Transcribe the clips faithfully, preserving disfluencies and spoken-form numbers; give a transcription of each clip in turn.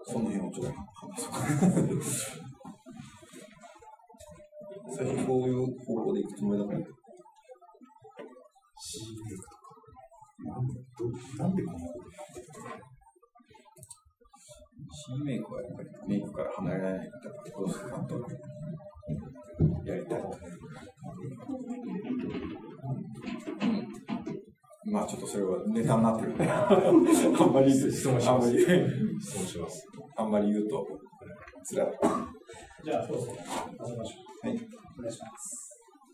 その辺をちょっと話そうか。最近こういう方向でいくつもりだから。 シーメイクとか。なんでこんなこと C メイクはやっぱりメイクから離れられないから、どうするかとやりたい。うん、まあちょっとそれはネタになってるんで、あんまり質問します。質問します。 あんまり言うと辛い。 じゃあ、そろそろ始めましょう。 はい。 お願いします。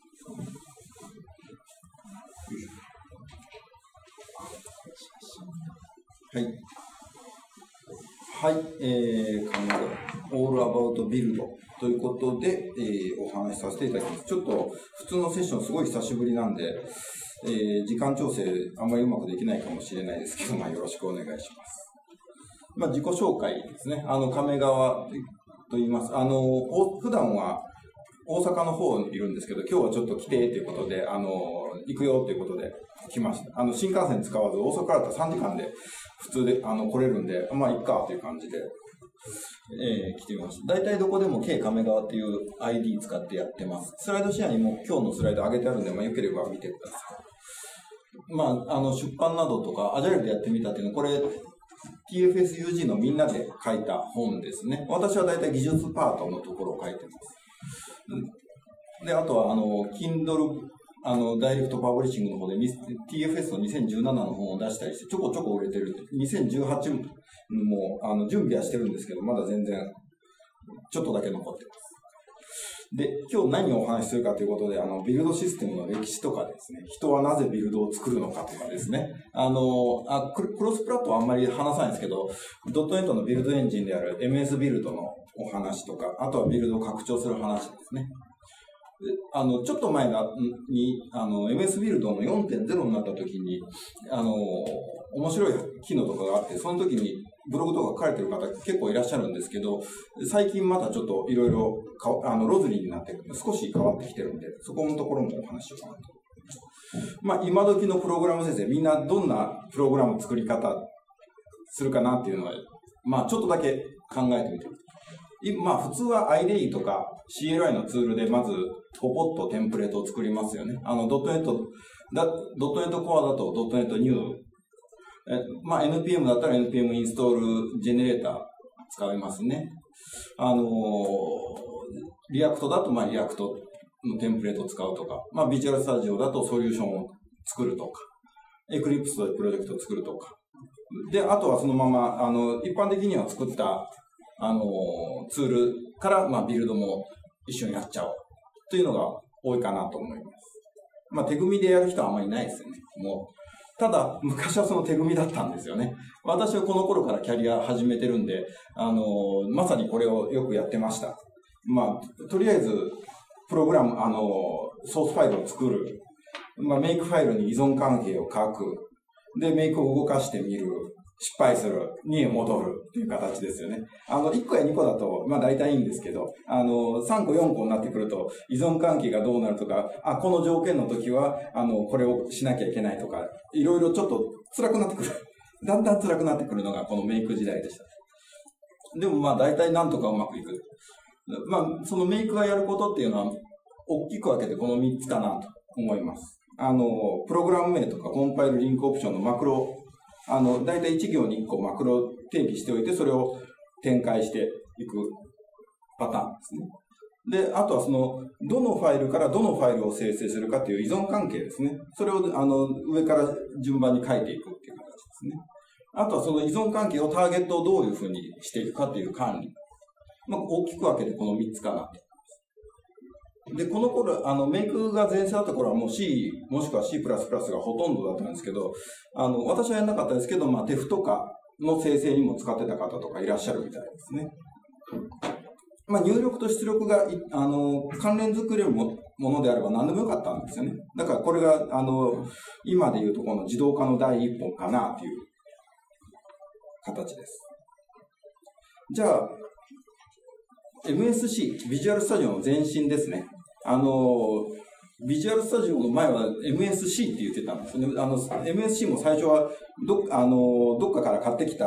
はい。はい、えー、オールアバウトビルドということで、えー、お話しさせていただきます。ちょっと普通のセッションすごい久しぶりなんで、えー、時間調整あんまりうまくできないかもしれないですけど、まあ、よろしくお願いします。まあ、自己紹介ですね。あの、亀川と言います。あの、普段は大阪の方にいるんですけど、今日はちょっと来てということで、あの、行くよということで来ました。あの、新幹線使わず、大阪からだったらさんじかんで普通であの来れるんで、まあ、いっかという感じで、えー、来てみました。大体どこでも K 亀川っていう アイディー 使ってやってます。スライドシェアにも今日のスライド上げてあるんで、まあ、よければ見てください。まあ、あの、出版などとか、アジャイルでやってみたっていうのは、これ、ティーエフエスユージー のみんなで書いた本ですね。私は大体技術パートのところを書いてます。で、あとは、あの、Kindle、あの、ダイレクトパブリッシングの方で ティーエフエス のにせんじゅうななの本を出したりして、ちょこちょこ売れてる。にせんじゅうはちも、あの、準備はしてるんですけど、まだ全然、ちょっとだけ残ってます。で、今日何をお話しするかということで、あの、ビルドシステムの歴史とかですね、人はなぜビルドを作るのかとかですね、あの、あクロスプラットはあんまり話さないんですけど、ドットネットのビルドエンジンである エムエス ビルドのお話とか、あとはビルドを拡張する話ですね。あの、ちょっと前に、あの、エムエス ビルドの よんてんゼロ になった時に、あの、面白い機能とかがあって、その時にブログとか書いてる方結構いらっしゃるんですけど、最近またちょっといろいろ、あの、ロズリーになって少し変わってきてるんで、そこのところもお話しようかなと。まあ、今時のプログラム先生、みんなどんなプログラム作り方するかなっていうのは、まあ、ちょっとだけ考えてみてください。まあ普通は アイディー とか シーエルアイ のツールでまずポポッとテンプレートを作りますよね。あのドットネットだ、ドットネットコアだとドットネットニュー。えまあ エヌピーエム だったら エヌピーエム インストールジェネレーター使いますね。あのー、リアクトだとまあリアクトのテンプレートを使うとか、まあビジュアルスタジオだとソリューションを作るとか、エクリプスでプロジェクトを作るとか。で、あとはそのまま、あの、一般的には作ったあの、ツールから、まあ、ビルドも一緒にやっちゃおうというのが多いかなと思います。まあ、手組みでやる人はあんまりいないですよね。もう、ただ、昔はその手組みだったんですよね。私はこの頃からキャリア始めてるんで、あの、まさにこれをよくやってました。まあ、とりあえず、プログラム、あの、ソースファイルを作る。まあ、メイクファイルに依存関係を書く。で、メイクを動かしてみる。失敗するに戻るっていう形ですよね。あの、いっこやにこだと、まあ大体いいんですけど、あの、さんこよんこになってくると、依存関係がどうなるとか、あ、この条件の時は、あの、これをしなきゃいけないとか、いろいろちょっと辛くなってくる。だんだん辛くなってくるのがこのメイク時代でした。でもまあ大体なんとかうまくいく。まあ、そのメイクがやることっていうのは、大きく分けてこのみっつかなと思います。あの、プログラム名とかコンパイルリンクオプションのマクロ、あの、だいたいいち行にいっこマクロを定義しておいて、それを展開していくパターンですね。で、あとはその、どのファイルからどのファイルを生成するかという依存関係ですね。それを、あの、上から順番に書いていくっていう形ですね。あとはその依存関係をターゲットをどういうふうにしていくかという管理。まあ、大きく分けてこのみっつかなと。で、この頃、あの、メイクが前世だった頃はもう C、もしくは シープラスプラス がほとんどだったんですけど、あの、私はやらなかったですけど、まあ、テフとかの生成にも使ってた方とかいらっしゃるみたいですね。まあ、入力と出力が、あの、関連作れるものであれば何でもよかったんですよね。だからこれが、あの、今で言うとこの自動化の第一歩かなという形です。じゃあ、エムエスシー、ビジュアルスタジオの前身ですね。あの、ビジュアルスタジオの前は エムエスシー って言ってたんですね。あの、エムエスシー も最初はど、あの、どっかから買ってきた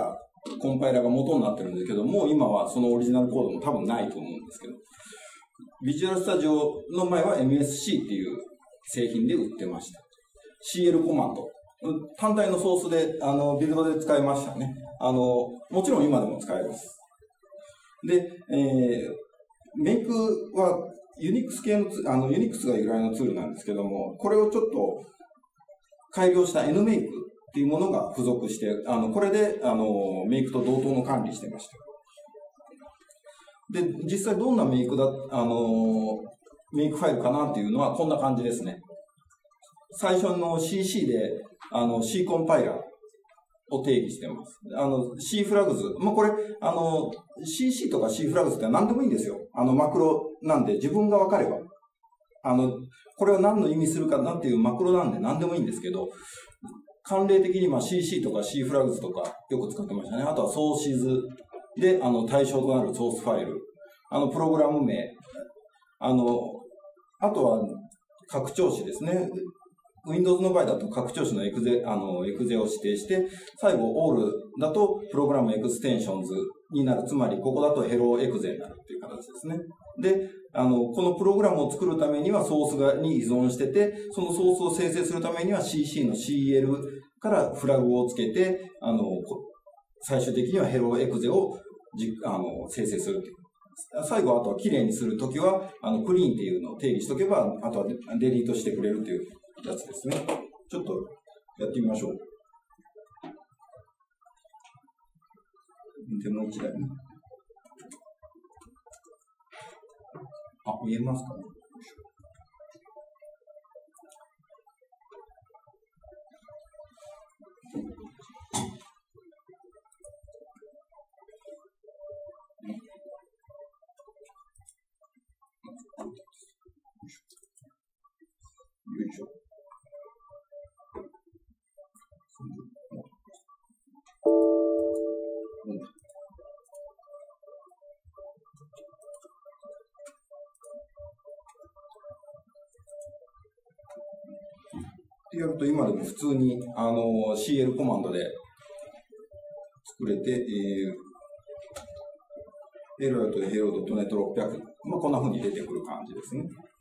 コンパイラが元になってるんですけど、もう今はそのオリジナルコードも多分ないと思うんですけど、ビジュアルスタジオの前は エムエスシー っていう製品で売ってました。シーエル コマンド。単体のソースで、あの、ビルドで使えましたね。あの、もちろん今でも使えます。で、えー、メイクはユニックス系のツ、あの、ユニックスが由来のツールなんですけども、これをちょっと改良した N メイクっていうものが付属して、あの、これで、あの、メイクと同等の管理してました。で、実際どんなメイクだ、あの、メイクファイルかなっていうのはこんな感じですね。最初の シーシー で、あの、C コンパイラーを定義してます。あの、C フラグズ。まあ、これ、あの、シーシー とか C フラグズって何でもいいんですよ。あの、マクロなんで自分が分かれば。あの、これは何の意味するかなっていうマクロなんで何でもいいんですけど、慣例的にまあ シーシー とか C フラグズとかよく使ってましたね。あとはソーシズで、あの、対象となるソースファイル。あの、プログラム名。あの、あとは拡張子ですね。Windows の場合だと拡張子のエクゼ、あの、エクゼを指定して、最後 All だとプログラムエクステンションズになる。つまり、ここだと Hello エクゼになるっていう形ですね。で、あの、このプログラムを作るためにはソースがに依存してて、そのソースを生成するためには シーシー の シーエル からフラグをつけて、あの、最終的には Hello エクゼをじあの生成するっていう。最後、あとは綺麗にするときは、あの、クリーンっていうのを定義しとけば、あとはデリートしてくれるっていうやつですね。ちょっとやってみましょう。でもう一台ね。あ、見えますかね。よいしょ。うん。ってやると今でも普通にあの シーエル コマンドで作れて、えー、エロやと ヘロドットネットろっぴゃく、まあ、こんな風に出てくる感じですね。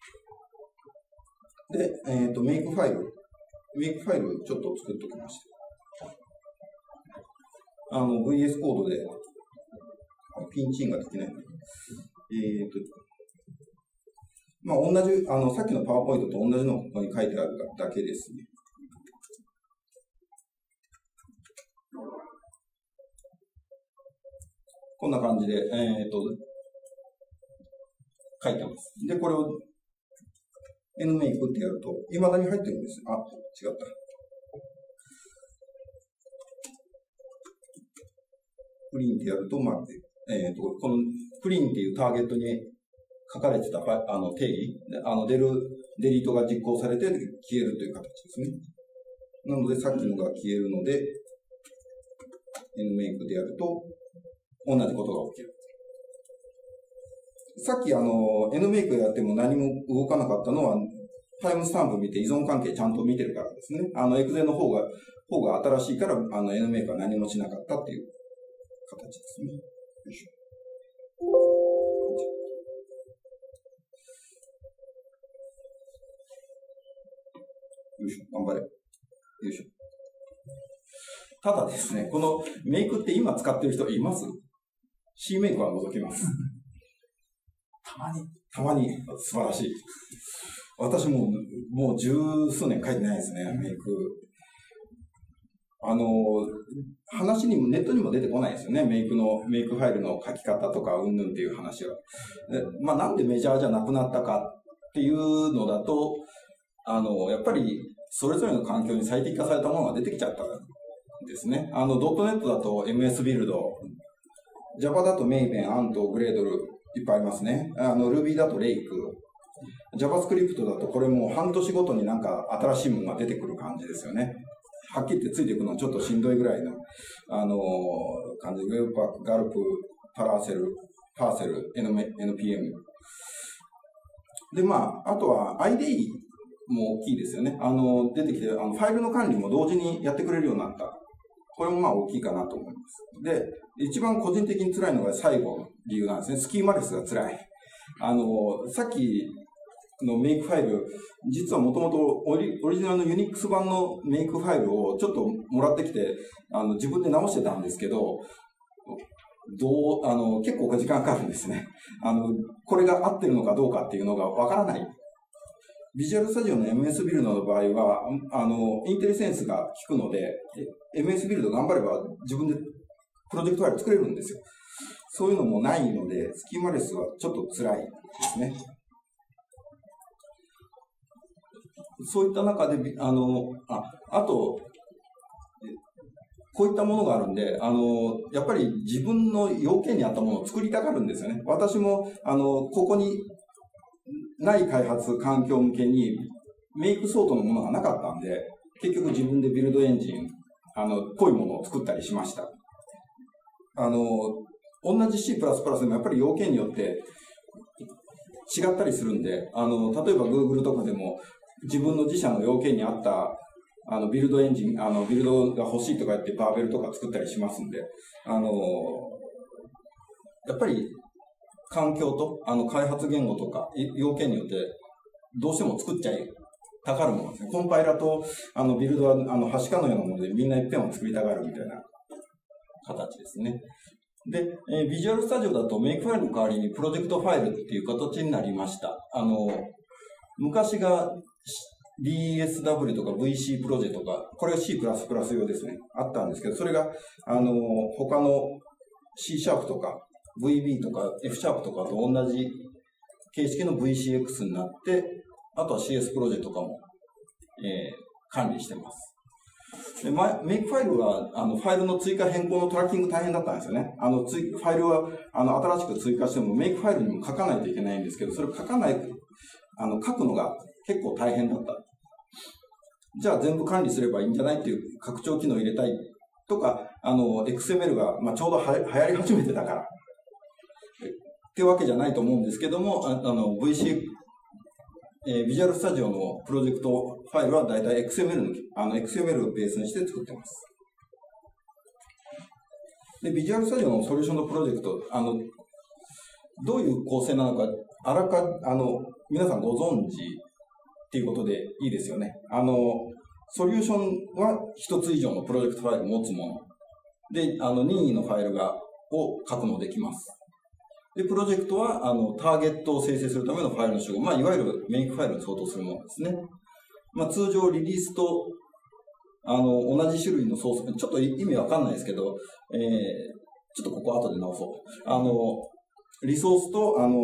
で、えっと、メイクファイル。メイクファイルちょっと作っておきました。あの、ブイエス コードで、ピンチインができない。えっと、まあ、同じ、あの、さっきのパワーポイントと同じのをここに書いてあるだけですね。こんな感じで、えっと、書いてます。で、これを、N メイクってやると、未だに入ってるんです。あ、違った。クリーンってやると、まあ、えっと、このクリーンっていうターゲットに書かれてたあの定義、あの出る、デリートが実行されて消えるという形ですね。なので、さっきのが消えるので、N メイクでやると、同じことが起きる。さっきあの、N メイクやっても何も動かなかったのは、タイムスタンプ見て依存関係ちゃんと見てるからですね。あの、エクゼの方が、方が新しいから、あの、N メイクは何もしなかったっていう形ですね。よいしょ。よいしょ、頑張れ。よいしょ。ただですね、このメイクって今使ってる人います？ C メイクは除きます。 たまに。 たまに。素晴らしい。私も、もう十数年書いてないですね、メイク。あの、話にも、ネットにも出てこないですよね、メイクの、メイクファイルの書き方とか、うんぬんっていう話は。で、まあ、なんでメジャーじゃなくなったかっていうのだと、あの、やっぱり、それぞれの環境に最適化されたものが出てきちゃったんですね。あの、ドットネットだと エムエス ビルド、Java だと Maven、Ant、グレードル、いっぱいありますね。あの、Ruby だと Lake、JavaScript だとこれもう半年ごとになんか新しいものが出てくる感じですよね。はっきり言ってついていくのはちょっとしんどいぐらいの、あのー、感じで、Webpack、ガルプ、パラーセル、パーセル、エヌピーエム。で、まあ、あとは アイディー も大きいですよね。あの、出てきて、あの、ファイルの管理も同時にやってくれるようになった。 これもまあ大きいかなと思います。で、一番個人的に辛いのが最後の理由なんですね。スキーマレスが辛い。あの、さっきのメイクファイル、実はもともとオリジナルのユニックス版のメイクファイルをちょっともらってきて、あの、自分で直してたんですけど、どう、あの、結構時間かかるんですね。あの、これが合ってるのかどうかっていうのがわからない。ビジュアルスタジオの エムエス ビルドの場合は、あの、インテリセンスが効くので、エムエス ビルド頑張れば自分でプロジェクトファイル作れるんですよ。そういうのもないので、スキーマレスはちょっと辛いですね。そういった中で、あの、あ、あと、こういったものがあるんで、あの、やっぱり自分の要件に合ったものを作りたがるんですよね。私も、あの、ここにない開発環境向けにメイクソートのものがなかったんで、結局自分でビルドエンジン、あの、ぽいものを作ったりしました。あの、同じ シープラスプラス でもやっぱり要件によって違ったりするんで、あの、例えば Google とかでも自分の自社の要件に合ったあの、ビルドエンジン、あの、ビルドが欲しいとか言ってバーベルとか作ったりしますんで、あの、やっぱり環境と、あの、開発言語とか要件によってどうしても作っちゃいたがるものですね。コンパイラと、あの、ビルドは、あの、はしかのようなものでみんな一遍を作りたがるみたいな形ですね。で、えー、ビジュアルスタジオだとメイクファイルの代わりにプロジェクトファイルっていう形になりました。あの、昔が ビーエスダブリュー とか ブイシー プロジェクトとか、これは シープラスプラス 用ですね。あったんですけど、それが、あの、他の C シャープとか ブイビー とか F シャープとかと同じ形式の ブイシーエックス になって、あとは シーエス プロジェクトとかも、えー、管理してます。で、メイクファイルは、あの、ファイルの追加変更のトラッキング大変だったんですよね。あの、ついファイルは、あの、新しく追加しても、メイクファイルにも書かないといけないんですけど、それを書かない、あの、書くのが結構大変だった。じゃあ全部管理すればいいんじゃないっていう拡張機能を入れたいとか、あの、エックスエムエル が、まあ、ちょうどは流行り始めてたから、ってわけじゃないと思うんですけども、あの、ブイシー、えー、ビジュアルスタジオのプロジェクトファイルはだいたい エックスエムエル の、あの、エックスエムエル をベースにして作ってます。で、ビジュアルスタジオのソリューションのプロジェクト、あの、どういう構成なのか、あらか、あの、皆さんご存知っていうことでいいですよね。あの、ソリューションは一つ以上のプロジェクトファイルを持つもの。で、あの、任意のファイルが、を格納できます。で、プロジェクトは、あの、ターゲットを生成するためのファイルの種類。まあ、いわゆるメイクファイルに相当するものですね。まあ、通常リリースと、あの、同じ種類のソース、ちょっと意味わかんないですけど、えー、ちょっとここ後で直そう。あの、リソースと、あの、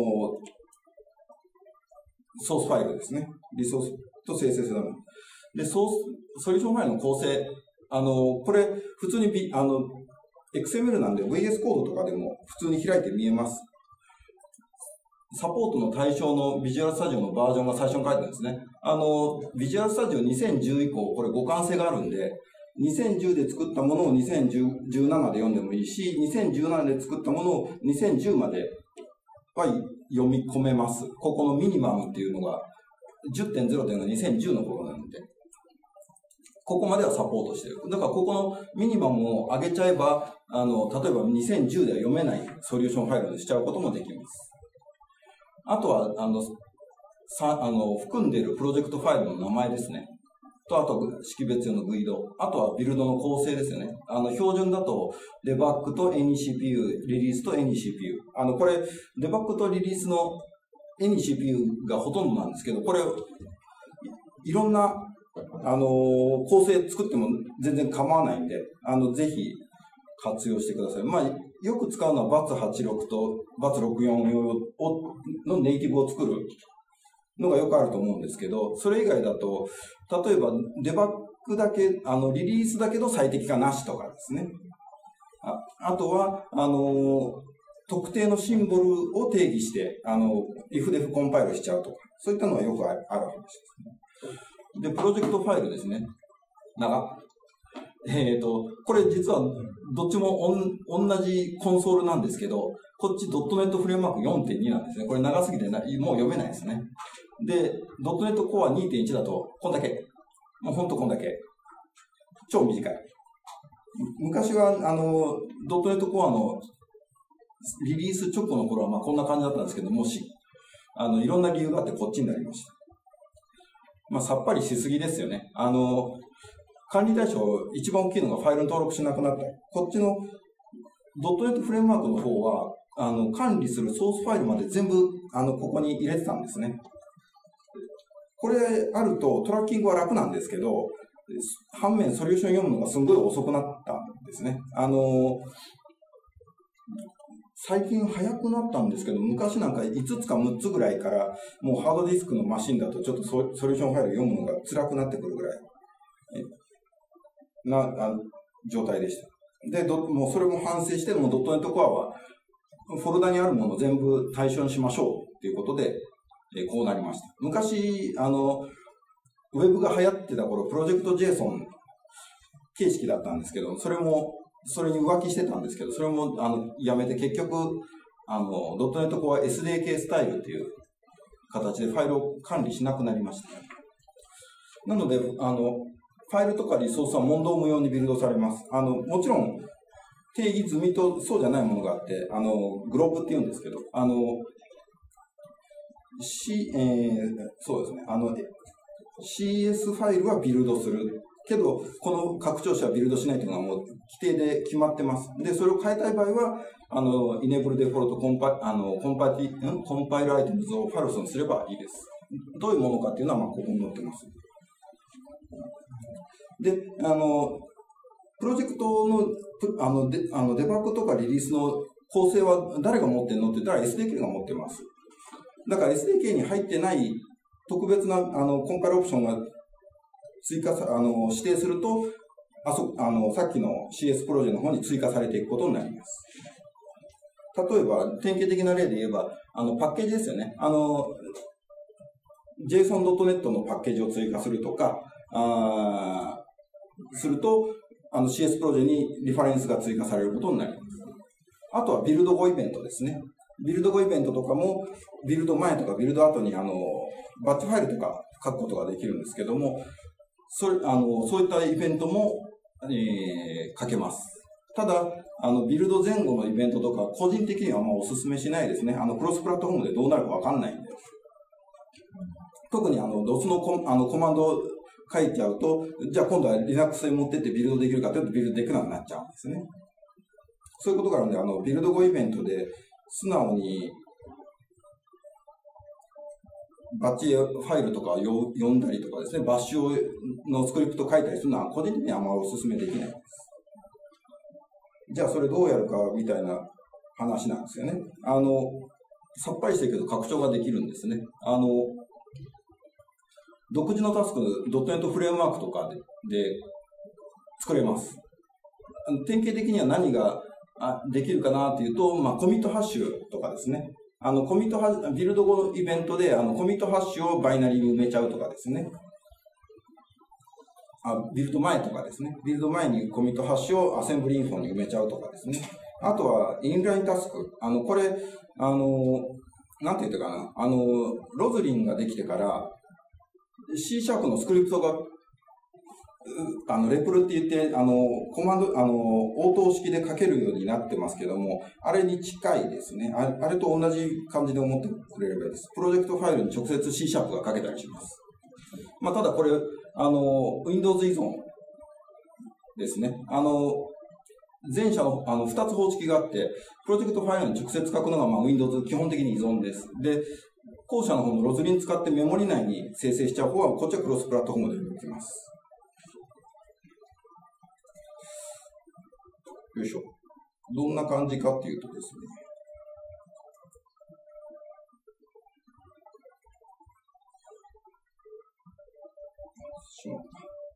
ソースファイルですね。リソースと生成するため。で、ソース、ソリューションファイルの構成。あの、これ、普通に、B、あの、エックスエムエル なんで ブイエス コードとかでも普通に開いて見えます。サポートの対象のビジュアルスタジオのバージョンが最初に書いてあるんですね。あの、ビジュアルスタジオにせんじゅう以降、これ互換性があるんで、にせんじゅうで作ったものをにせんじゅうななで読んでもいいし、にせんじゅうななで作ったものをにせんじゅうまでは読み込めます。ここのミニマムっていうのが じゅってんゼロ というのはにせんじゅうの頃なので、ここまではサポートしている。だからここのミニマムを上げちゃえば、あの、例えばにせんじゅうでは読めないソリューションファイルにしちゃうこともできます。あとは、あの、さ、あの、含んでいるプロジェクトファイルの名前ですね。と、あと、識別用のグイド。あとはビルドの構成ですよね。あの、標準だと、デバッグと エニーシーピーユー、リリースと エニーシーピーユー。あの、これ、デバッグとリリースの エニーシーピーユー がほとんどなんですけど、これ、いろんな、あの、構成作っても全然構わないんで、あの、ぜひ活用してください。まあ、よく使うのは バツはちじゅうろく と バツろくじゅうよん 用をのネイティブを作るのがよくあると思うんですけど、それ以外だと、例えばデバッグだけ、あの、リリースだけど最適化なしとかですね。あ, あとは、あの、特定のシンボルを定義して、あの、if def コンパイルしちゃうとか、そういったのはよくある話ですね。で、プロジェクトファイルですね。長。えっと、これ実はどっちもおん同じコンソールなんですけど、こっち ドットネット フレームワーク よんてんに なんですね。これ長すぎてなもう読めないですね。で、ドットネット コア にてんいち だとこんだけ。もうほんとこんだけ。超短い。 昔は、あの、ドットネットコアのリリース直後の頃は、まあ、こんな感じだったんですけども、し、あの、いろんな理由があってこっちになりました。まあ、さっぱりしすぎですよね。あの、管理対象、一番大きいのがファイルの登録しなくなった。こっちのドットネットフレームワークの方は、あの、管理するソースファイルまで全部、あの、ここに入れてたんですね。これあるとトラッキングは楽なんですけど、反面ソリューション読むのがすごい遅くなったんですね。あの、最近早くなったんですけど、昔なんかいつつかむっつぐらいから、もうハードディスクのマシンだとちょっとソリューションファイル読むのが辛くなってくるぐらいなあ状態でした。で、もうそれも反省して、もうドットネットコアはフォルダにあるものを全部対象にしましょうということで、えこうなりました。昔、あの、ウェブが流行ってた頃、プロジェクト ジェイソン 形式だったんですけど、それも、それに浮気してたんですけど、それも、あの、やめて結局、あの、ドットネットコア エスディーケー スタイルっていう形でファイルを管理しなくなりました。なので、あの、ファイルとかリソースは問答無用にビルドされます。あの、もちろん、定義済みとそうじゃないものがあって、あの、グローブって言うんですけど、あの、C、えー、そうですね、あの、シーエス ファイルはビルドする。けど、この拡張子はビルドしないというのはもう規定で決まってます。で、それを変えたい場合は、あの、enable default コンパイ、あの、コンパイ、んコンパイルアイテムズをファルスにすればいいです。どういうものかっていうのは、まあ、ここに載ってます。で、あの、プロジェクトの、あの、デ、あのデバッグとかリリースの構成は誰が持ってるのって言ったら エスディーケー が持ってます。だから エスディーケー に入ってない特別な、あの、コンパイルオプションが追加さ、あの、指定すると、あそ、あの、さっきの シーエス プロジェの方に追加されていくことになります。例えば、典型的な例で言えば、あの、パッケージですよね。あの、ジェイソンドットネット のパッケージを追加するとか、あすると、あの シーエス プロジェにリファレンスが追加されることになります。あとはビルド後イベントですね。ビルド後イベントとかも、ビルド前とかビルド後にあの、バッチファイルとか書くことができるんですけども、それ、あの、そういったイベントも、えー、書けます。ただ、あの、ビルド前後のイベントとか、個人的にはまあお勧めしないですね。あの、クロスプラットフォームでどうなるかわかんないんで。特にあの、ドス のコ、あのコマンドを書いちゃうと、じゃあ今度は Linux に持ってってビルドできるかというとビルドできなくなっちゃうんですね。そういうことがあるんで、あの、ビルド後イベントで素直にバッチファイルとかを読んだりとかですね、バッシュのスクリプト書いたりするのは個人的にはあんまりお勧めできないです。じゃあそれどうやるかみたいな話なんですよね。あの、さっぱりしてるけど拡張ができるんですね。あの、独自のタスク、ドットネットフレームワークとかで、で作れます。典型的には何ができるかなっていうと、まあ、コミットハッシュとかですね。あの、コミットハッシュ、ビルド後イベントで、あの、コミットハッシュをバイナリーに埋めちゃうとかですね。あ、ビルド前とかですね。ビルド前にコミットハッシュをアセンブリインフォに埋めちゃうとかですね。あとは、インラインタスク。あの、これ、あの、なんて言ったかな。あの、ロズリンができてから、C シャープのスクリプトが、あの、レプルって言って、あの、コマンド、あの、応答式で書けるようになってますけども、あれに近いですね。あれ、あれと同じ感じで思ってくれればいいです。プロジェクトファイルに直接 C シャープが書けたりします。まあ、ただこれ、あの、Windows 依存ですね。あの、前者の、あの、二つ方式があって、プロジェクトファイルに直接書くのが、まあ、Windows 基本的に依存です。で、後者の方のロズリン使ってメモリ内に生成しちゃう方は、こっちはクロスプラットフォームでできます。よいしょ。どんな感じかっていうとですね。しまった。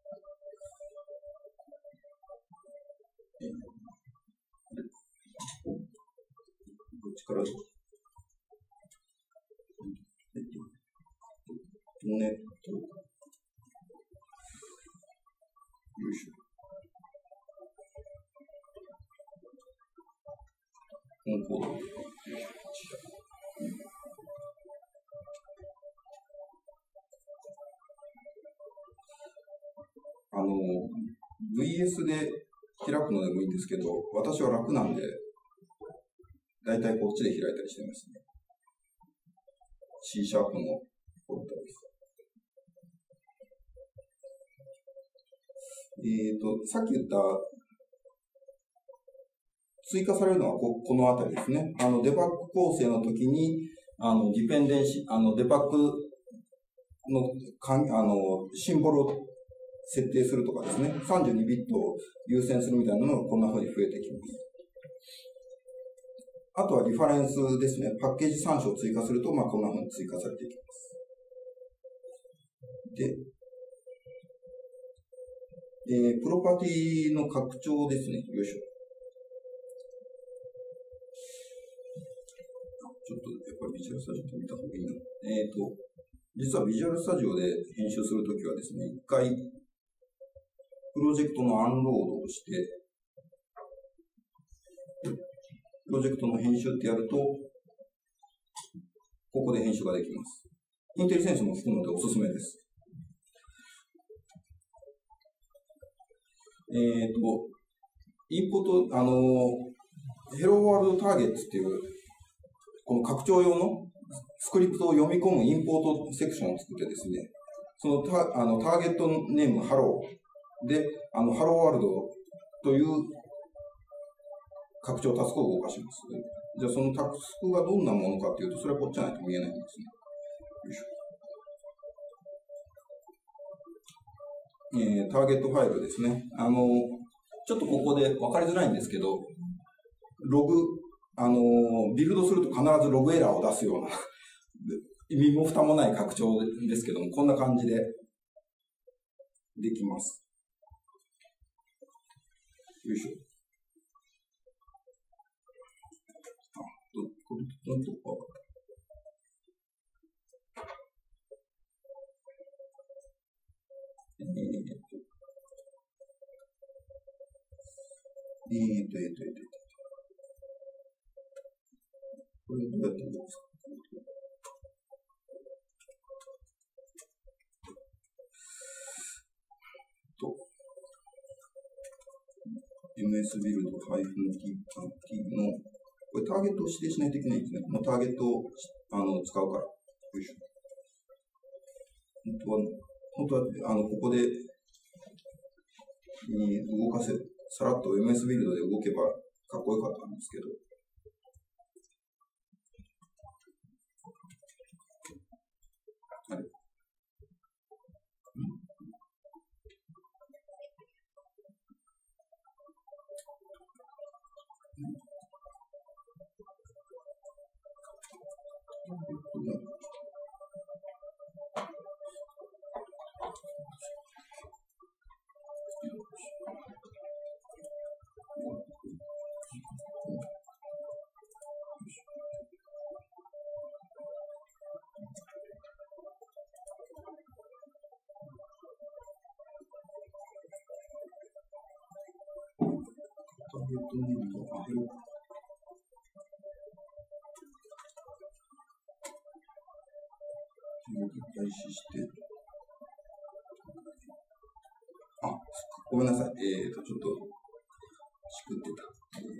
どっちからどうぞ。ネット。よいしょ。コンコード。あの、ブイエス で開くののでもいいんですけど、私は楽なんで、だいたいこっちで開いたりしてますね。C シャープのフォルダです。えっと、さっき言った、追加されるのは こ, このあたりですね。あの、デバッグ構成の時に、あの、ディペンデンシ、あの、デバッグの、かんあの、シンボルを設定するとかですね。さんじゅうにビットを優先するみたいなのがこんな風に増えてきます。あとはリファレンスですね。パッケージ参照を追加すると、まあ、こんな風に追加されていきます。で、えー、プロパティの拡張ですね。よいしょ。ちょっと、やっぱりビジュアルスタジオって見た方がいいな。えっと、実はビジュアルスタジオで編集するときはですね、一回、プロジェクトのアンロードをして、プロジェクトの編集ってやると、ここで編集ができます。インテリセンスも含むのでおすすめです。えっと、インポート、あの、ヘローワールドターゲットっていう、この拡張用のスクリプトを読み込むインポートセクションを作ってですね、そのタ、あのターゲットネームハローで、あのハローワールドという拡張タスクを動かします。じゃあそのタスクがどんなものかというと、それはこっちじゃないと見えないんですね。よいしょ。えー、ターゲットファイルですね。あの、ちょっとここで分かりづらいんですけど、ログ、あの、ビルドすると必ずログエラーを出すような、身も蓋もない拡張ですけども、こんな感じでできます。よいしょ。あ、ど、これ、どんどんか。えーっと、えーっと、えーっと、えーっと、これどうやってやるんですか？と、エムエス ビルド -t の、これターゲットを指定しないといけないんですね。このターゲットをあの使うから。よいしょ。本当は、本当は、あの、ここで、動かせ、さらっと エムエス ビルドで動けばかっこよかったんですけど、あれ、ターゲットネームとアヘロ開始して、あ、ごめんなさい。えっと、ちょっと、しくってた。えー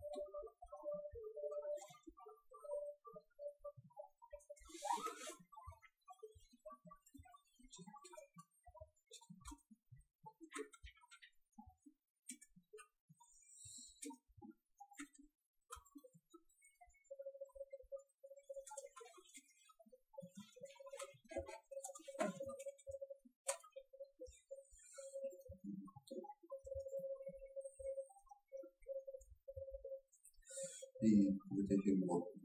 えー、これでヘルワーク。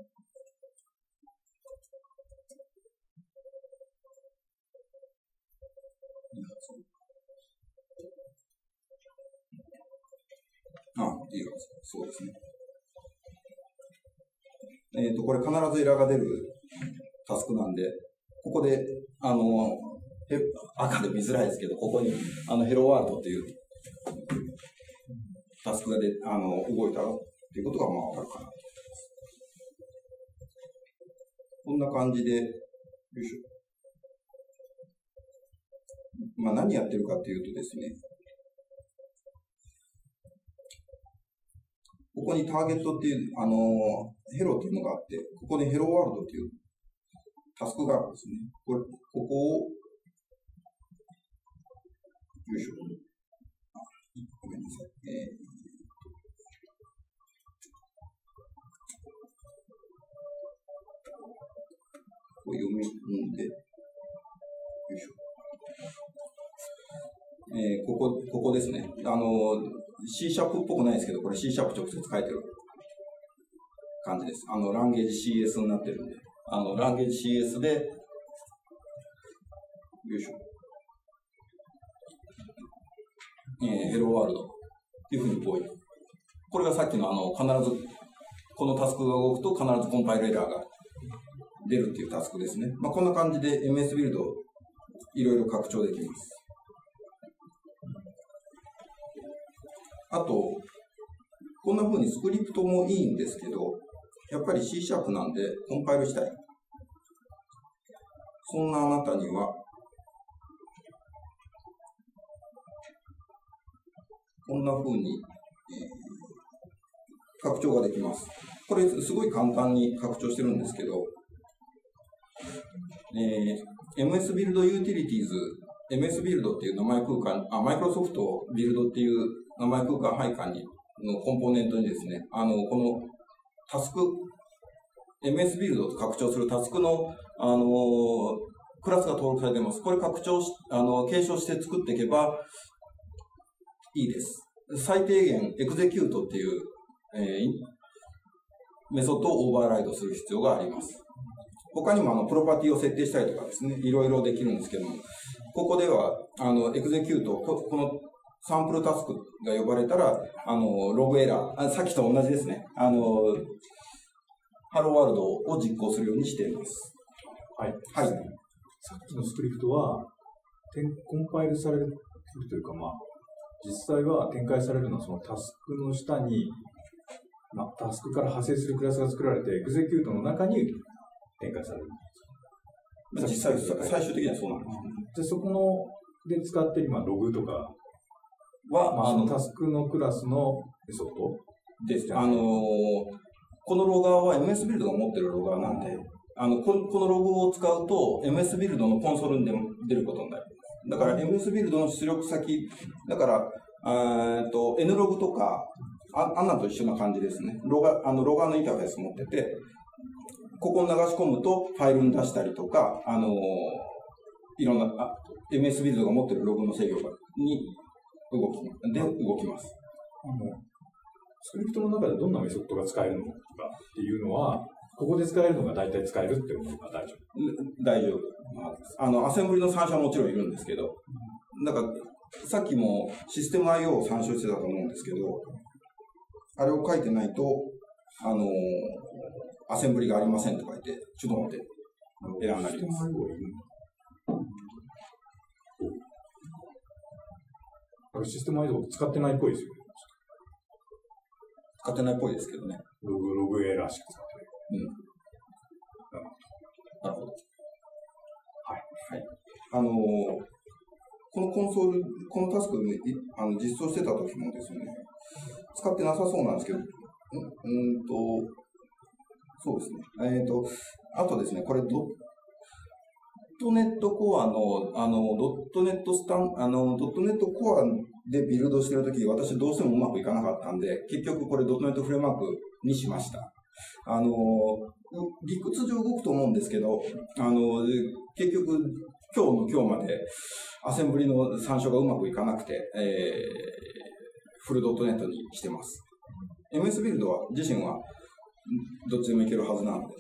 あ、いいよ。そうですね。えっと、これ必ずエラーが出るタスクなんで、ここで、あの、赤で見づらいですけど、ここに、あの、ヘローワールドっていうタスクがで、あの、動いたっていうことが、まあ、わかるかなと思います。こんな感じで、よいしょ。まあ、何やってるかっていうとですね、 ここにターゲットっていう、あの、ヘロっていうのがあって、ここにヘロワールドっていうタスクがあるんですね。これ、ここを、よいしょ。ごめんなさい。えーこう読み込んで、よいしょ。えー、ここ、ここですね。あの、C シャープっぽくないですけど、これ C シャープ直接書いてる感じです。あの、ランゲージ シーエス になってるんで。あの、ランゲージ シーエス で、よいしょ。えー、ヘローワールドっていうふうにこういう。これがさっきのあの、必ず、このタスクが動くと必ずコンパイルエラーが出るっていうタスクですね。まあ、こんな感じで エムエス ビルドをいろいろ拡張できます。あと、こんな風にスクリプトもいいんですけど、やっぱり C シャープなんでコンパイルしたい。そんなあなたには、こんな風に、えー、拡張ができます。これすごい簡単に拡張してるんですけど、えー、エムエス ビルドユーティリティーズ、エムエス ビルドっていう名前空間、あ、マイクロソフトビルドっていう名前空間配管にのコンポーネントにですね、あの、このタスク、エムエス ビルドと拡張するタスクの、あのー、クラスが登録されています。これ拡張し、あの、継承して作っていけばいいです。最低限、エクゼキュートっていう、えー、メソッドをオーバーライドする必要があります。他にもあのプロパティを設定したりとかですね、いろいろできるんですけども、ここでは、あの、エクゼキュート、こ, このサンプルタスクが呼ばれたら、あの、ログエラー、あさっきと同じですね、あの、ハローワールドを実行するようにしています。 はい。 はい。 さっきのスクリプトは、コンパイルされるというか、まあ、実際は展開されるのはそのタスクの下に、まあ、タスクから派生するクラスが作られて、エグゼキュートの中に展開される。 実際、最終的にはそうなんです。 で、そこの、で使ってる、まあ、ログとかは、 まあ、あの、タスクのクラスのメソッドです。あのー、このロガーは エムエス ビルドが持ってるロガーなんで、あの、この、このログを使うと エムエス ビルドのコンソールに出ることになる。だから エムエス ビルドの出力先、だから、えっと、N ログとか、あ、あんなと一緒な感じですね。ロガ、あの、ロガーのインターフェース持ってて、ここに流し込むとファイルに出したりとか、あのー、いろんな、あ エムエス ビルドが持ってるログの制御に動き、で動きます。 あの、スクリプトの中でどんなメソッドが使えるのかっていうのは、ここで使えるのが大体使えるって思うのが大丈夫？ 大丈夫。あの、アセンブリの参照はもちろんいるんですけど、だから、さっきもシステム アイオー を参照してたと思うんですけど、あれを書いてないと、あのー、アセンブリがありませんとか言って、ちょっと待って、エラーになります。 システム アイオー 使ってないっぽいですよね。 使ってないっぽいですけどね。 ログ、ログエラーしか使ってない。 うん。なるほど。 はい。 はい。あのー、このコンソール、このタスクで、ね、あの実装してた時もですね、使ってなさそうなんですけど、うん、うんと、そうですね。えっと、あとですね、これドットネットコアの、あの、ドットネットスタン、あの、ドットネットコアでビルドしてるとき、私どうしてもうまくいかなかったんで、結局これドットネットフレームワークにしました。あの、理屈上動くと思うんですけど、あの、結局、今日の今日までアセンブリの参照がうまくいかなくて、えー、フルドットネットにしてます。エムエス ビルドは自身はどっちでもいけるはずなの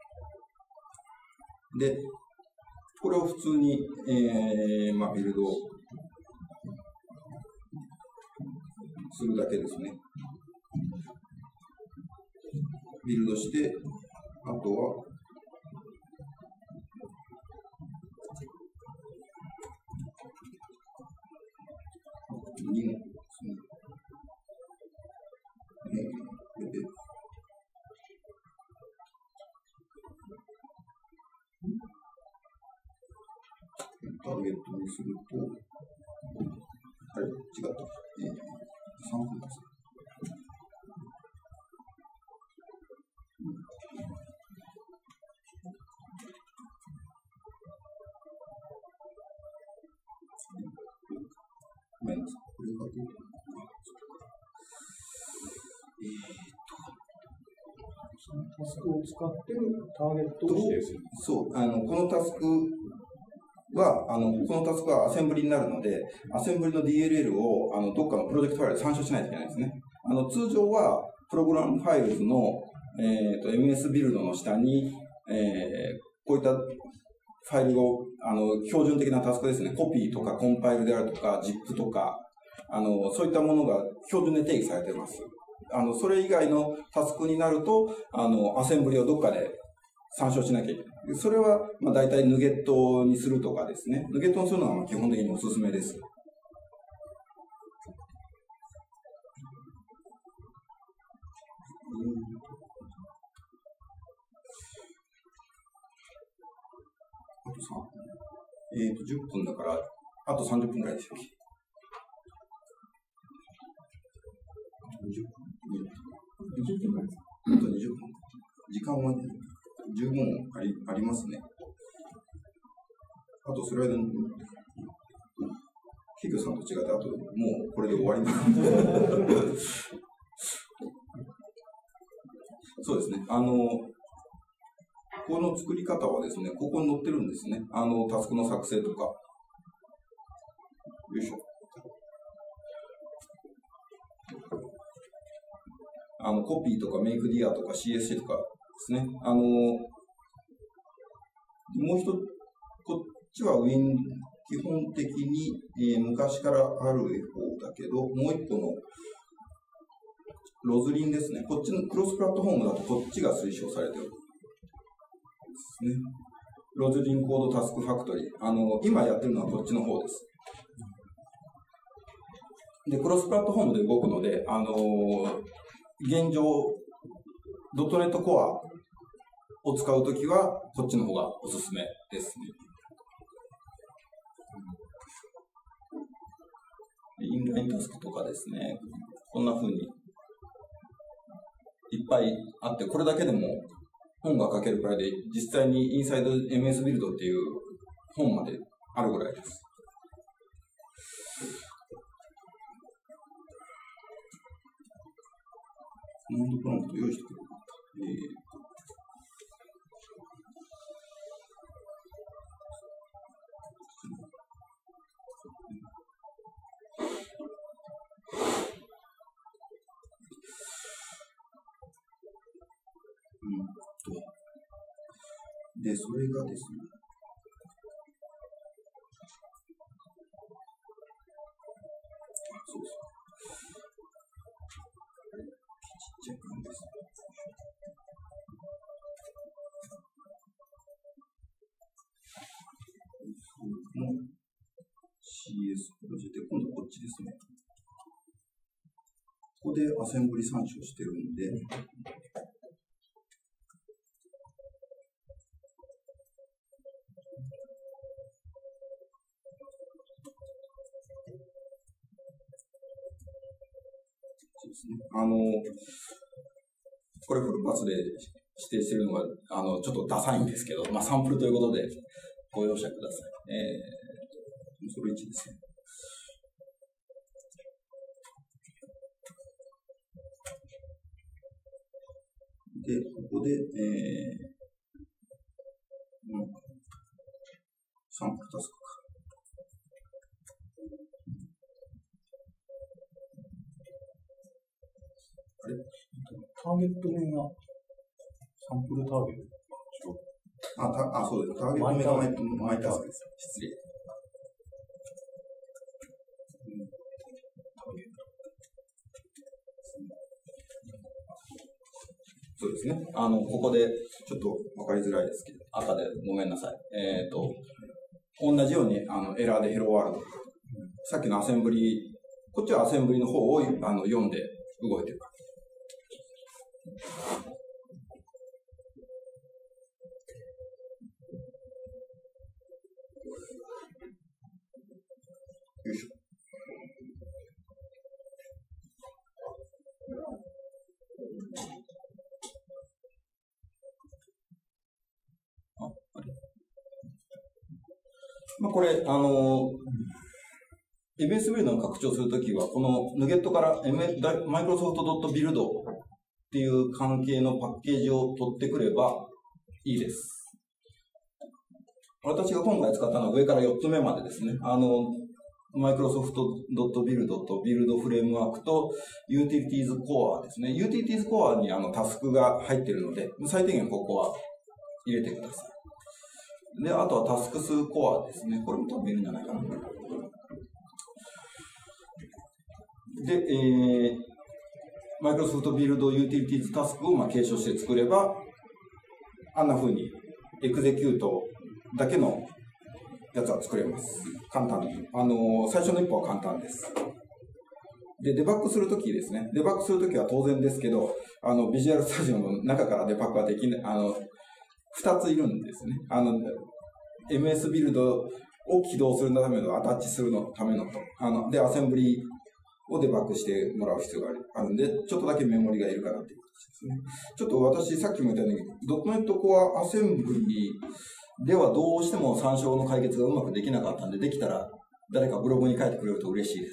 で。で、これを普通に、えー、まあ、ビルドするだけですね。ビルドして、あとは、にもですね。えー、これで、ターゲットにすると、あれ違った。えー、さんぶんです。 そのタスクを使っているターゲットを指定する。 そう、あの、このタスクは、あの、このタスクはアセンブリになるので、アセンブリの ディーエルエル を、あの、どっかのプロジェクトファイルで参照しないといけないんですね。あの、通常は、プログラムファイルズの、えっと、エムエス ビルドの下に、えー、こういったファイルを、あの、標準的なタスクですね。コピーとかコンパイルであるとか、ジップ とか、あの、そういったものが標準で定義されています。あの、それ以外のタスクになると、あの、アセンブリをどっかで参照しなきゃいけない。それは、まあ、大体ヌゲットにするとかですね。ヌゲットにするのが基本的におすすめです。あとさ、えっと、じゅっぷんだから、あとさんじゅっぷんぐらいでしたっけ？にじゅっぷん。にじゅっぷんぐらいですか？あとにじゅっぷん。時間は十分あり、ありますね。あと、それは、ヒグさんと違って、あと、もうこれで終わります。そうですね。あの、この作り方はですね、ここに載ってるんですね。あの、タスクの作成とか。よいしょ。あの、コピーとかメイクディアとか シーエスシー とかですね。あの、もう一つ、こっちは Win、基本的に、えー、昔からある方だけど、もう一個のロズリンですね。こっちのクロスプラットフォームだとこっちが推奨されてる。ですね。ロズリンコードタスクファクトリー。あの、今やってるのはこっちの方です。で、クロスプラットフォームで動くので、あのー、現状、ドットネット Core を使うときは、こっちの方がおすすめですね。インラインタスクとかですね、こんな風にいっぱいあって、これだけでも本が書けるくらいで、実際にインサイド エムエス ビルドっていう本まであるぐらいです。コマンドプロンプト用意してくれるかった。えーうんと。で、それがですね、そうそう。ちっちゃい感じですね。の シーエス プロジェクト、今度こっちですね。ここでアセンブリ参照してるんで、そうですね。あの、これフルパスで指定しているのが、あの、ちょっとダサいんですけど、まあ、サンプルということでご容赦ください。えー、それいちですね。で、ここで、えー、うん、サンプルタスクか。あれターゲット名がサンプルターゲット。 あ、たあそうです。ターゲット名がマイマイタスクです。失礼。うん、ターゲット。そうですね。あの、ここでちょっとわかりづらいですけど、赤でごめんなさい。えっと、同じようにあのエラーでヘローワールド。さっきのアセンブリ、こっちはアセンブリの方をあの読んで動いてる。よいしょ。あ、あれ。まあ、これ、あの、 エムエス ビルドの拡張するときは、このヌゲットから マイクロソフトドットビルドっていう関係のパッケージを取ってくればいいです。私が今回使ったのは上からよっつめまでですね。あの、マイクロソフトドットビルドとビルドフレームワークとユーティリティーズコアですね。ユーティリティーズコアにあのタスクが入っているので、最低限ここは入れてください。で、あとはタスク数コアですね。これも多分いるんじゃないかな。で、えー、マイクロソフトビルドユーティリティーズタスクをまあ継承して作れば、あんな風にエクゼキュートだけのやつは作れます。簡単に。あのー、最初の一歩は簡単です。で、デバッグするときですね。デバッグするときは当然ですけど、あの、ビジュアルスタジオの中からデバッグはできない、あの、二ついるんですね。あの、エムエス ビルドを起動するための、アタッチするのためのと、あの、で、アセンブリをデバッグしてもらう必要があるんで、ちょっとだけメモリがいるかなっていうことですね。ちょっと私、さっきも言ったように、ドットネットコアアセンブリではどうしても参照の解決がうまくできなかったんで、できたら誰かブログに書いてくれると嬉しいです。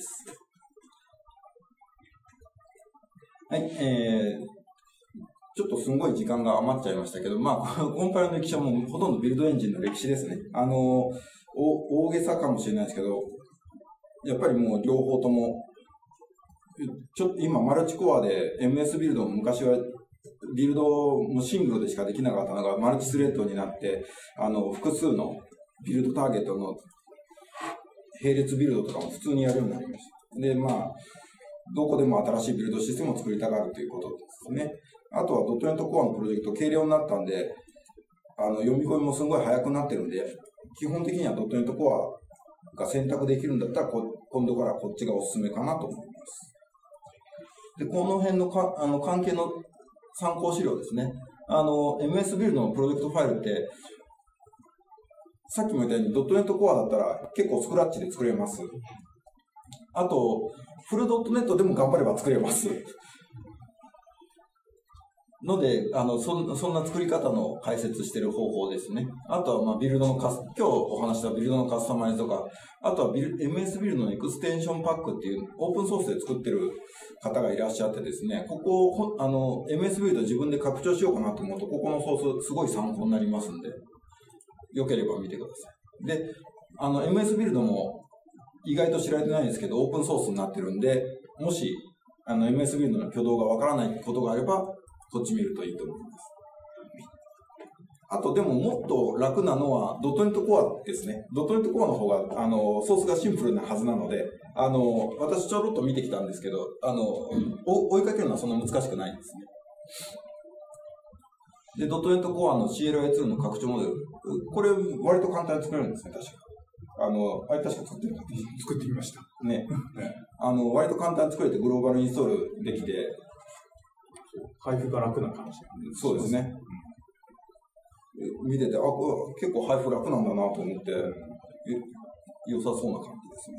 はい、えー、ちょっとすごい時間が余っちゃいましたけど、まあ、コンパイルの歴史はもうほとんどビルドエンジンの歴史ですね。あの、お大げさかもしれないですけど、やっぱりもう両方とも、ちょっと今マルチコアで エムエス ビルドも昔はビルドもシングルでしかできなかったのがマルチスレッドになって、あの、複数のビルドターゲットの並列ビルドとかも普通にやるようになりました。で、まあ、どこでも新しいビルドシステムを作りたがるということですね。あとはドットネットコアのプロジェクト軽量になったんで、あの、読み込みもすごい速くなってるんで、基本的にはドットネットコアが選択できるんだったら、こ今度からこっちがおすすめかなと思います。で、この辺のかあの関係の参考資料ですね。あの、エムエス ビルドのプロジェクトファイルって、さっきも言ったようにドットネットコアだったら結構スクラッチで作れます。あと、フルドットネットでも頑張れば作れます。ので、あの、そ、そんな作り方の解説している方法ですね。あとは、まあ、ビルドのカス、今日お話したビルドのカスタマイズとか、あとはビル、エムエス ビルドのエクステンションパックっていうオープンソースで作ってる方がいらっしゃってですね、ここを、あの、エムエス ビルド自分で拡張しようかなと思うと、ここのソースすごい参考になりますんで、よければ見てください。で、あの、エムエス ビルドも意外と知られてないんですけど、オープンソースになってるんで、もし、あの、エムエス ビルドの挙動がわからないことがあれば、こっち見るといいと思います。あと、でももっと楽なのは、ドットネットコアですね。ドットネットコアの方が、あの、ソースがシンプルなはずなので、あの、私ちょろっと見てきたんですけど、あの、追いかけるのはそんな難しくないんですね。で、ドットネットコアの シーエルアイツー の拡張モデル、これ割と簡単に作れるんですね、確か。あの、あれ確か作ってるか作ってみました。 ね。あの、割と簡単に作れてグローバルインストールできて、 配布が楽な感じ。 そうですね。見てて、あ、結構配布楽なんだなと思って、良さそうな感じですね。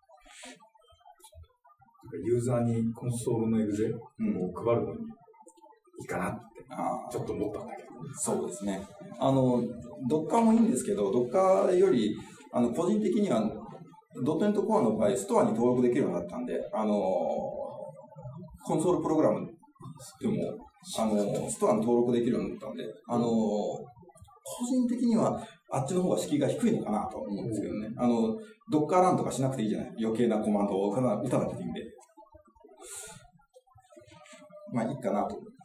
ユーザーにコンソールのエグゼを配るのにいいかなって、 あちょっと思ったんだけど。 そうですね。あの、Docker もいいんですけど、Docker より、あの、個人的には、ドットネットコアの場合、ストアに登録できるようになったんで、あの、コンソールプログラムでも、あの、ストアに登録できるようになったんで、あの、個人的には、あっちの方が敷居が低いのかなと思うんですけどね。あの、ドッカーランとかしなくていいじゃない。余計なコマンドを打たなくていいんで。まあ、いいかなと思います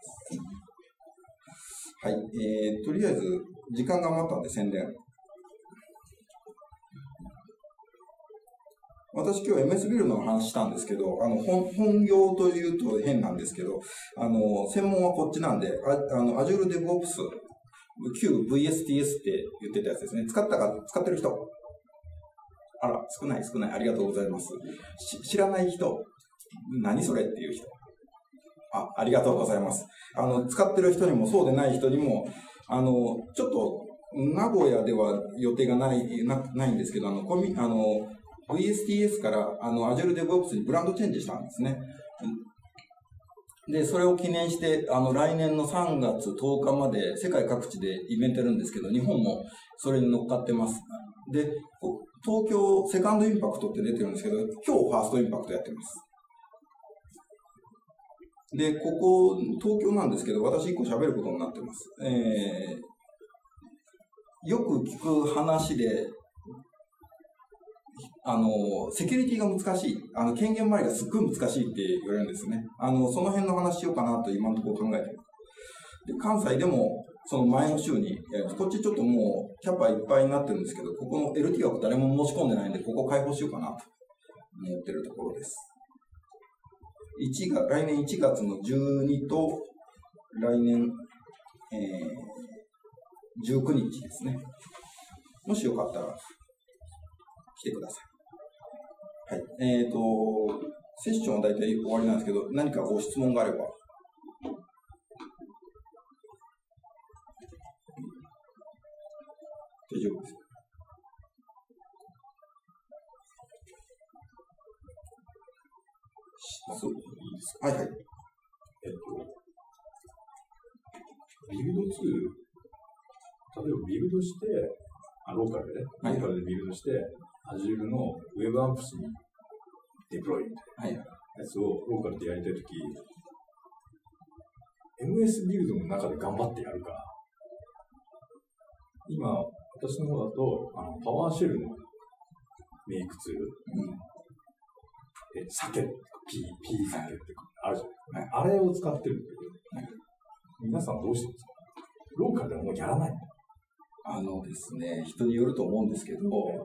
。はい。えー、とりあえず、時間が余ったんで宣伝。私今日 エムエス ビルドの話したんですけど、あの、本、本業というと変なんですけど、あの、専門はこっちなんで、ああの、Azure DevOps、旧 ブイエスティーエス って言ってたやつですね。使ったか、使ってる人。あら、少ない少ない。ありがとうございます。し知らない人。何それっていう人。あ、ありがとうございます。あの、使ってる人にもそうでない人にも、あの、ちょっと、名古屋では予定がない、な、ないんですけど、あの、コミ、あの、ブイエスティーエス から、あの、Azure DevOps にブランドチェンジしたんですね。 で、それを記念して、あの、来年のさんがつとおかまで世界各地でイベントやるんですけど、日本もそれに乗っかってます。で、東京セカンドインパクトって出てるんですけど、今日ファーストインパクトやってます。で、ここ、東京なんですけど、私一個喋ることになってます。えー、よく聞く話で、あの、セキュリティが難しい。あの、権限周りがすっごい難しいって言われるんですね。あの、その辺の話しようかなと今のところ考えてます。で、関西でも、その前の週に、こっちちょっともう、キャパいっぱいになってるんですけど、ここの エルティー 枠誰も申し込んでないんで、ここ開放しようかなと思ってるところです。いちが来年いちがつのじゅうにと、来年、えー、じゅうくにちですね。もしよかったら、来てください。はい。えっと、セッションは大体終わりなんですけど、何かご質問があれば。大丈夫です。そういいですか。はいはい。えっと、 ビルドツール、例えばビルドして、あローカルでね、ローカルでビルドして、Azure の WebApps にデプロイみたいなやつをローカルでやりたいとき、エムエス ビルドの中で頑張ってやるか、今、私の方だと、あのパワーシェルのメイクツール、うんえ、酒、P、P 酒ってあるじゃない、はい、あれを使ってるんだけど、はい、皆さんどうしてるんですか？ローカルではもうやらないの？ あのですね、人によると思うんですけど、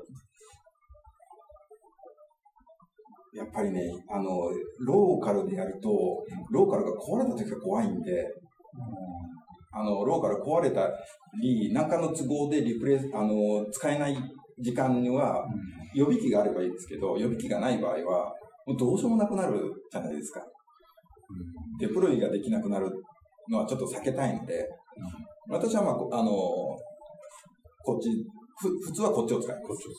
やっぱりね、あの、ローカルでやると、ローカルが壊れた時が怖いんで、うん、あの、ローカル壊れたり、何かの都合でリプレイ、あの、使えない時間には、予備機があればいいですけど、予備機がない場合は、もうどうしようもなくなるじゃないですか。デプロイができなくなるのはちょっと避けたいので、私はまあ、あの、こっち、ふ普通はこっちを使います。こっちを使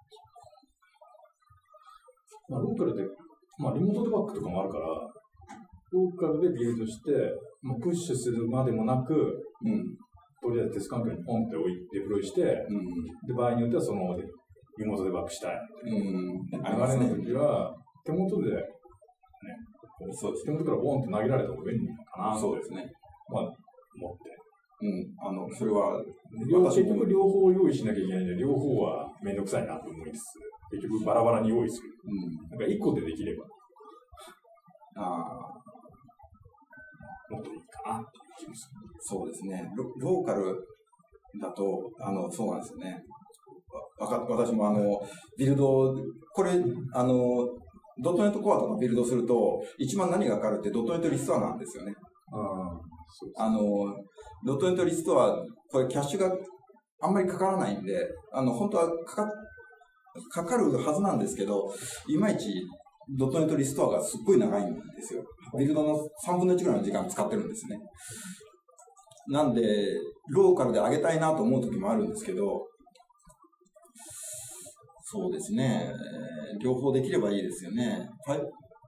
う。まあ、ローカルで、まあ、リモートデバッグとかもあるから、ローカルでビルドして、まあ、プッシュするまでもなく、うん、とりあえずテスト環境にポンって置いてデプロイして、うん、で場合によってはそのリモートデバッグしたい。うん、流れの時は、手元で、ね、そうです。手元からボンって投げられた方が便利かな。 そうですね。 まあ、思って。 うん、あの、それは、 結局両方用意しなきゃいけないんで、両方はめんどくさいなと思いつつ、結局バラバラに用意する。うん。なんか一個でできれば、あもっといいかなって気がする。 そうですね。ロ, ローカルだと、あの、そうなんですよね。わか私もあの、ビルド、これ、あの、ドットネットコアとかビルドすると、一番何がかかるってドットネットリストアなんですよね。あそうあの、ドットネットリストア、これキャッシュがあんまりかからないんで、あの、本当はかか、かかるはずなんですけど、いまいちドットネットリストアがすっごい長いんですよ。ビルドのさんぶんのいちぐらいの時間使ってるんですね。なんで、ローカルで上げたいなと思う時もあるんですけど、そうですね、えー、両方できればいいですよね。はい。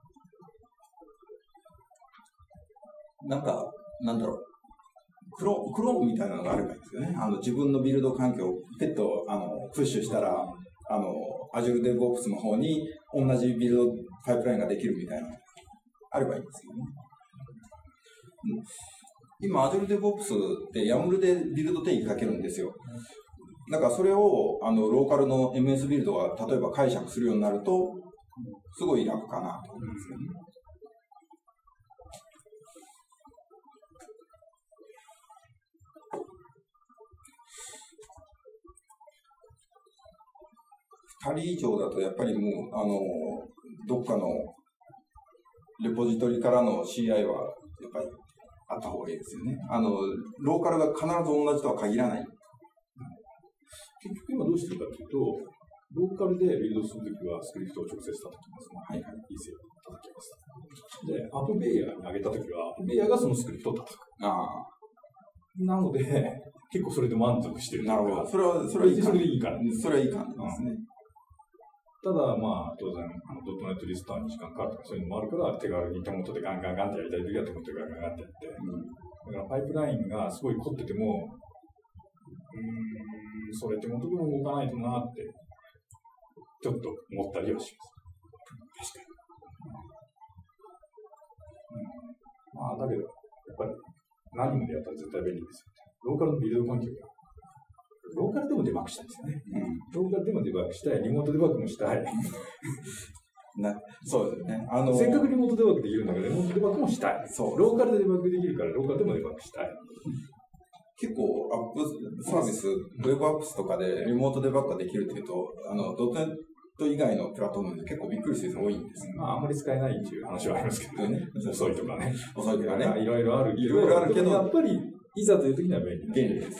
なんか、なんだろう、クロ、クローンみたいなのがあればいいですよね。あの、自分のビルド環境をペット、あの、プッシュしたら、あの、Azure DevOps の方に同じビルドパイプラインができるみたいな、あればいいんですよね。うん、今、Azure DevOps って ヤムル でビルド定義かけるんですよ。だからそれを、あの、ローカルの エムエス ビルドが例えば解釈するようになると、すごい楽かなと思いますけどね。ふたり以上だとやっぱりもう、あの、どっかのレポジトリからの シーアイ はやっぱりあった方がいいですよね。あの、ローカルが必ず同じとは限らない。 結局今どうしてるかというと、ローカルでビルドするときはスクリプトを直接叩きますね。はいはい。いいせよ叩きます。で、アップベイヤーに上げたときは、アップベイヤーがそのスクリプトを叩く。ああ。なので、結構それで満足してる。 なるほど。それは、それはいい。 それでいいから。 それはいい感じですね。 ただ、まあ、当然、ドットネットリストに時間かかるとか、そういうのもあるから、手軽に手元でガンガンガンってやりたいときは手元でガンガンガンってやって、うん、だからパイプラインがすごい凝ってても、うーん、それ手元でも動かないとなって、ちょっと思ったりはします。確かに。うん、まあ、だけど、やっぱり、何人でやったら絶対便利ですよね。ローカルのビルド環境が。ローカルでもデバッグしたいですよね。うん、ローカルでもデバッグしたい、リモートデバッグもしたい。 なそうですね。あのー、 せっかくリモートデバッグできるんだけど、リモートデバッグもしたい。そう。ローカルでデバッグできるから、ローカルでもデバッグしたい。 結構、アップサービス、ウェブアップスとかでリモートデバッグができるっていうと、あの、ドットネット以外のプラットフォームで結構びっくりする人多いんですよ。 まあ、あんまり使えないっていう話はありますけどね。遅いとかね。 遅いとかね。 いろいろある。 いろいろあるけど、 やっぱり、いざという時には便利。 便利です。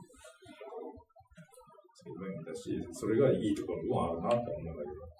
便利だし、それがいいところもあるなと思うんだけど。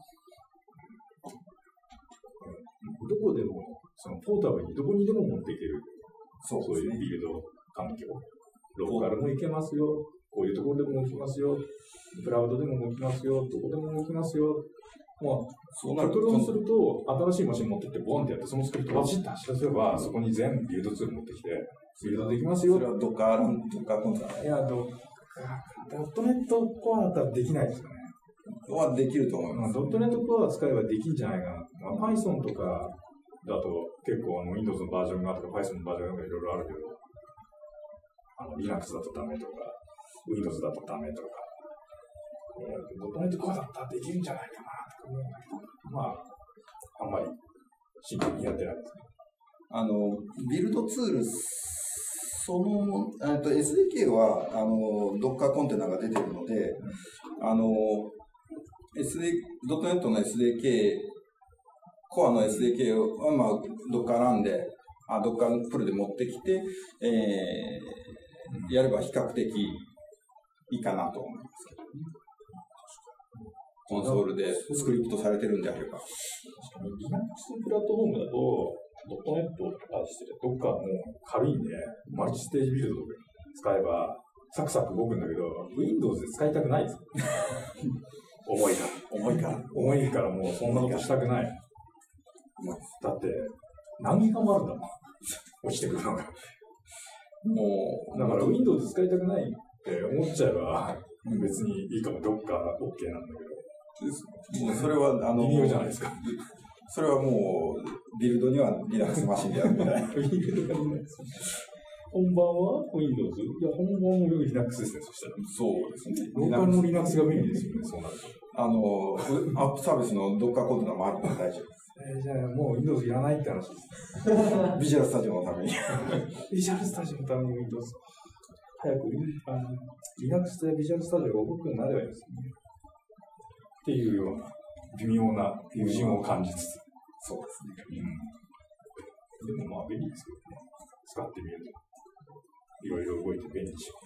どこでも、そのポータブルにどこにでも持っていける。そう、そういうビルド環境。ローカルも行けますよ。こういうところでも動きますよ。クラウドでも動きますよ。どこでも動きますよ。まあ、そうなると、すると、新しいマシン持ってって、ボンってやって、そのスクリプトバチッと走らせれば、そこに全部ビルドツール持ってきて、ビルドできますよ。 それはドッカー、ドッカーコントいや、ドッドットネットコアだったらできないですよね。 はできると思います。 ドットネットコア使えばできるんじゃないかな。まあ、Python とかだと結構あの Windows のバージョンがとか Python のバージョンがいろいろあるけど、あの Linux だとダメとか、Windows だとダメとか、ドットネットコアだったらできるんじゃないかなとか思うんだけど、まあ、あんまり真剣にやってないですね。 あの、ビルドツールその、えっと、エスディーケー は、あの、Docker コンテナが出てるので、あの、エスディー、ドットネットの エスディーケー、コアの エスディーケー は、まあ、Docker なんで、あ、Docker プルで持ってきて、えー、やれば比較的いいかなと思いますけどね。コンソールでスクリプトされてるんであれば。 確かに Linux プラットフォームだと、ドットネットとかしてる、どっかも軽いんで、マルチステージビルドとか使えば、サクサク動くんだけど、Windows で使いたくないですよ。重いから。 重いから。 重いからもうそんなことしたくない。だって、何ギガもあるんだもん。落ちてくるのが。もう、だから Windows 使いたくないって思っちゃえば、別にいいかも、どっか OK なんだけど。もうそれは、あの、 微妙じゃないですか。 それはもう、ビルドには Linux マシンでやるみたいな。 ビルドが Linux。本番は Windows？ いや、本番も Linux ですね、そしたら。 そうですね。 ローカルの Linux が便利ですよね、そうなると。 あの、アップサービスの Docker コンテナもあるから大丈夫です。 えー、じゃあ、もう Windows いらないって話です。 ビジュアルスタジオのために。 ビジュアルスタジオのために Windows。早くあの Linux でビジュアルスタジオが動くようになればいいですね。っていうような微妙な矛盾を感じつつ。 そうですね。 うん。でもまあ便利ですけどね。使ってみると。いろいろ動いて便利でしょ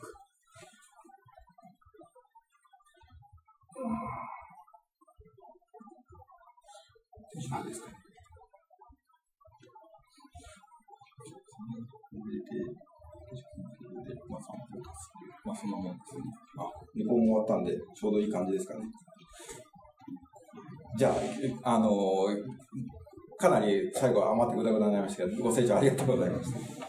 う。うん。何ですかね。 これで、まあさんぷんかす。まあそんなもんですね。あ、リコーも終わったんで、ちょうどいい感じですかね。じゃあ、あのー、かなり最後は余ってぐだぐだになりましたけど、ご清聴ありがとうございました。